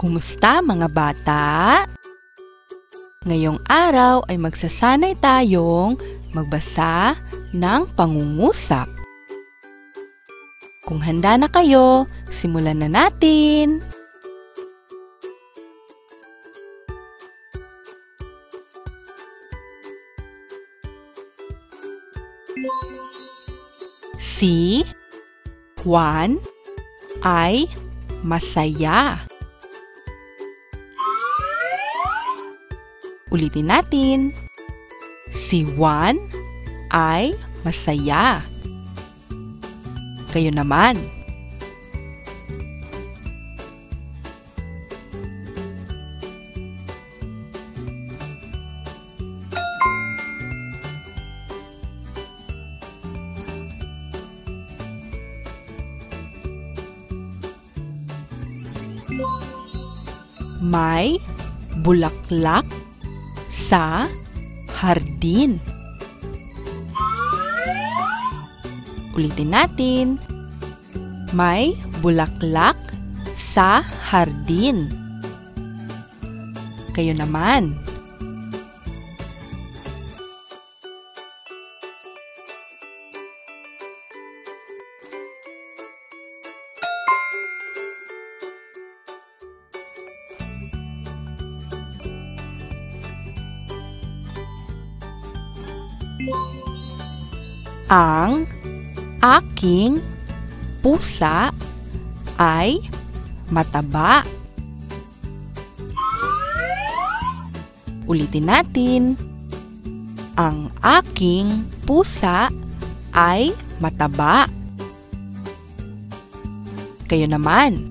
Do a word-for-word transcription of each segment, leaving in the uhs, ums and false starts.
Kumusta mga bata? Ngayong araw ay magsasanay tayong magbasa ng pangungusap. Kung handa na kayo, simulan na natin! Si Juan ay masaya. Ulitin natin. Si Juan ay masaya. Kayo naman. May bulaklak sa hardin. Ulitin natin. May bulaklak sa hardin. Kayo naman. Ang aking pusa ay mataba. Ulitin natin. Ang aking pusa ay mataba. Kayo naman.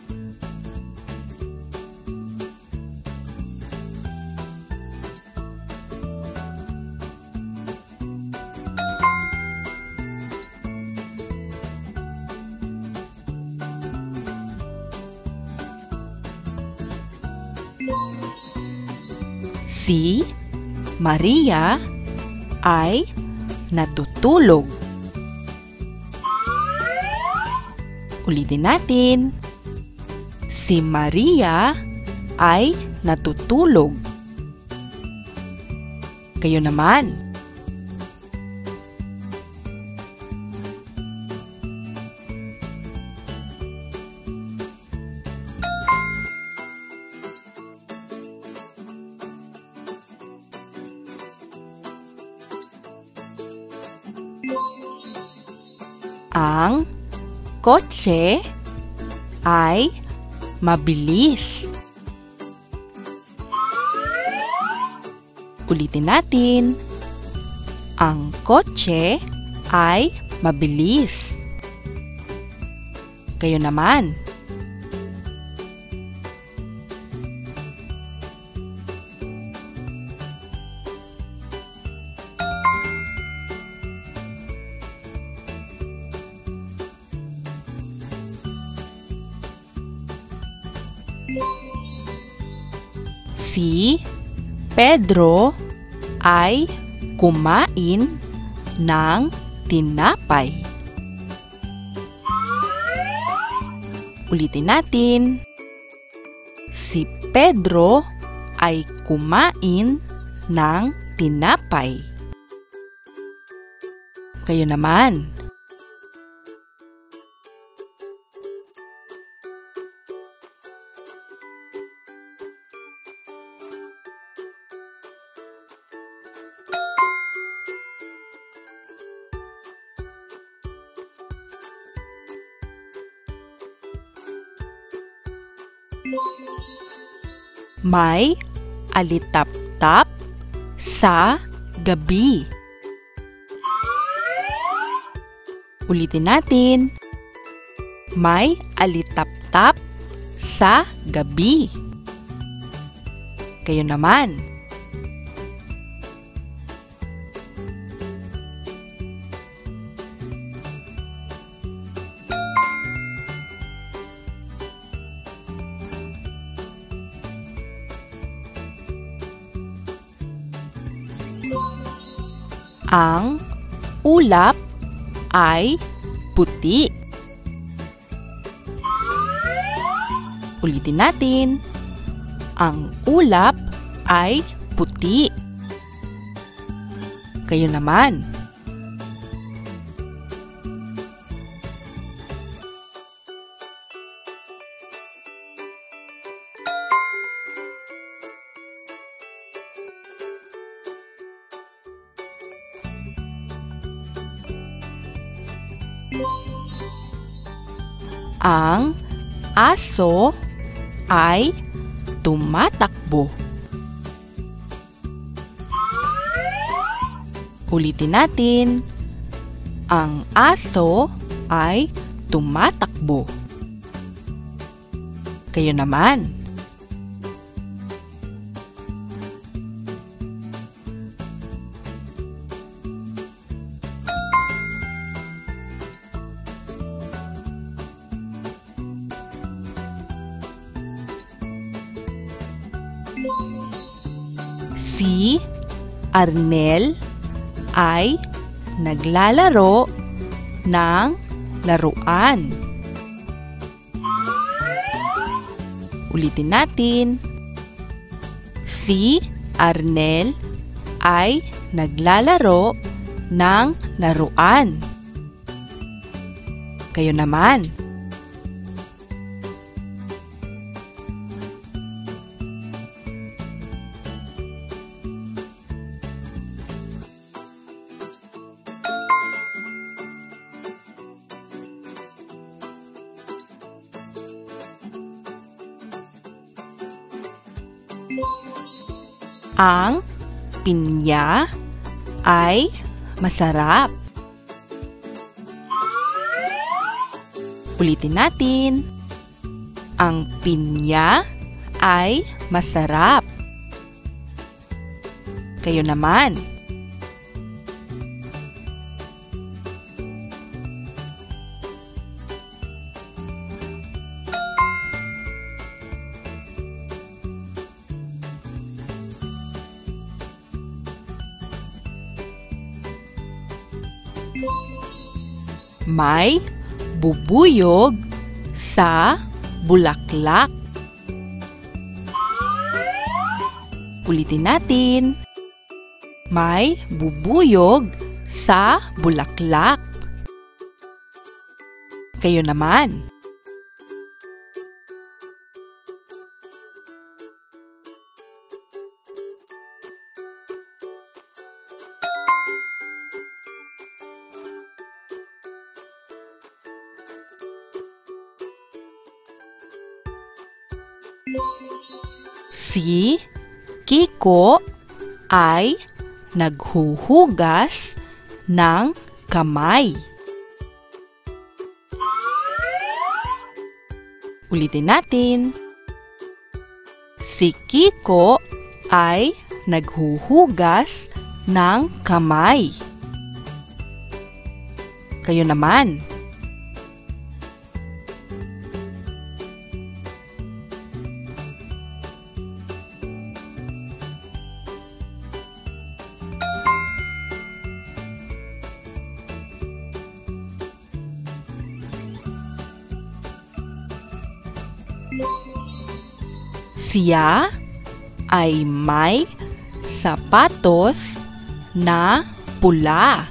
Si Maria ay natutulog. Ulitin natin. Si Maria ay natutulog. Kayo naman. Ang kotse ay mabilis. Ulitin natin. Ang kotse ay mabilis. Kayo naman. Si Pedro ay kumain ng tinapay. Ulitin natin. Si Pedro ay kumain ng tinapay. Kayo naman. May alitap-tap sa gabi. Ulitin natin. May alitap-tap sa gabi. Kayo naman. Ang ulap ay puti. Ulitin natin. Ang ulap ay puti. Kayo naman. Ang aso ay tumatakbo. Ulitin natin. Ang aso ay tumatakbo. Kayo naman. Si Arnel ay naglalaro ng laruan. Ulitin natin. Si Arnel ay naglalaro ng laruan. Kayo naman. Ang pinya ay masarap. Ulitin natin. Ang pinya ay masarap. Kayo naman. May bubuyog sa bulaklak. Ulitin natin. May bubuyog sa bulaklak. Kayo naman. Si Kiko ay naghuhugas ng kamay. Ulitin natin. Si Kiko ay naghuhugas ng kamay. Kayo naman. Siya ay may sapatos na pula.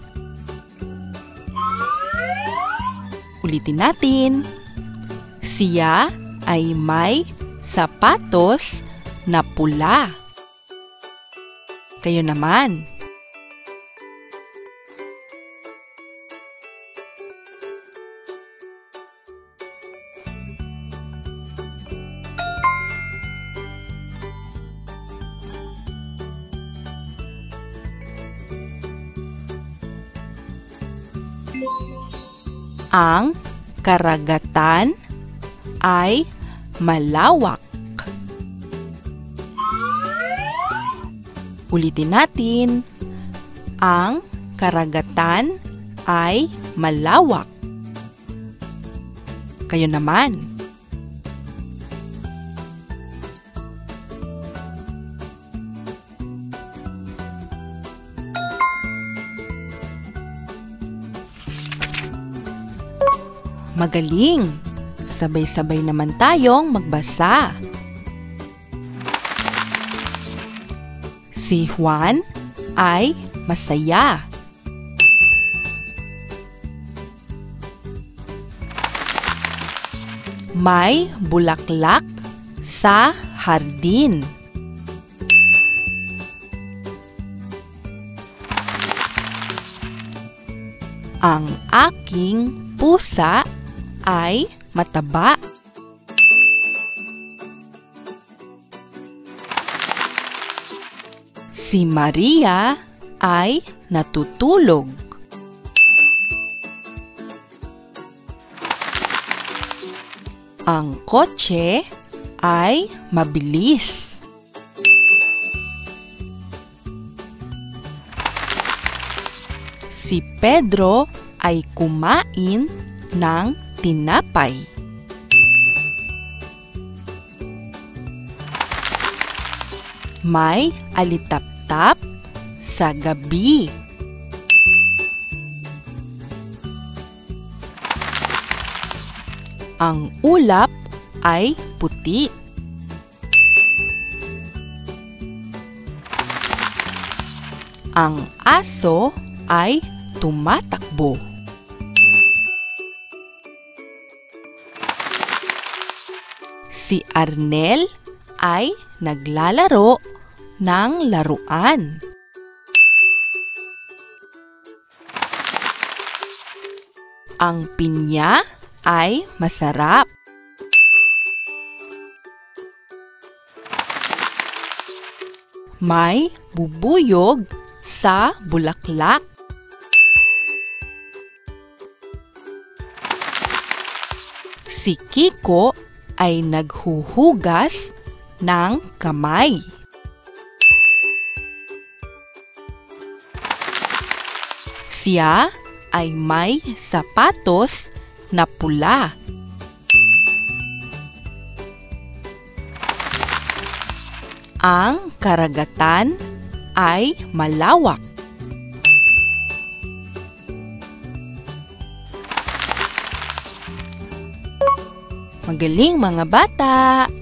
Ulitin natin. Siya ay may sapatos na pula. Kayo naman. Ang karagatan ay malawak. Ulitin natin. Ang karagatan ay malawak. Kayo naman. Magaling! Sabay-sabay naman tayong magbasa. Si Juan ay masaya. May bulaklak sa hardin. Ang aking pusa ay mataba. Si Maria ay natutulog. Ang kotse ay mabilis. Si Pedro ay kumain ng tinapay. May alitaptap sa gabi. Ang ulap ay puti. Ang aso ay tumatakbo. Si Arnel ay naglalaro ng laruan. Ang pinya ay masarap. May bubuyog sa bulaklak. Si Kiko ay naghuhugas ng kamay. Siya ay may sapatos na pula. Ang karagatan ay malawak. Magaling mga bata!